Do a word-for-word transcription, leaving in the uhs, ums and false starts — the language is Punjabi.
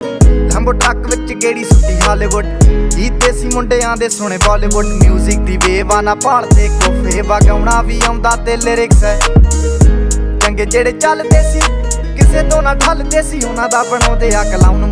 ਲੰਬੋ ਟਰੱਕ ਵਿੱਚ ਗੇੜੀ ਸੁੱਟੀ ਹਾਲੀਵੁੱਡ ਜੀ ਦੇਸੀ ਮੁੰਡਿਆਂ ਦੇ ਸੁਣੇ ਬਾਲੀਵੁੱਡ ਮਿਊਜ਼ਿਕ ਦੀ ਵੇਵ ਆ ਨਾ ਭਾਲਦੇ ਕੋਫੇ ਵਗਾਉਣਾ ਵੀ ਆਉਂਦਾ ਤੇ ਲਿਰਿਕਸ ਹੈ ਚੰਗੇ ਜਿਹੜੇ ਚੱਲਦੇ ਸੀ ਕਿਸੇ ਤੋਂ ਨਾ ਠੱਲਦੇ ਸੀ ਉਹਨਾਂ ਦਾ ਬਣਾਉਂਦੇ ਆ ਕਲਾਉਣ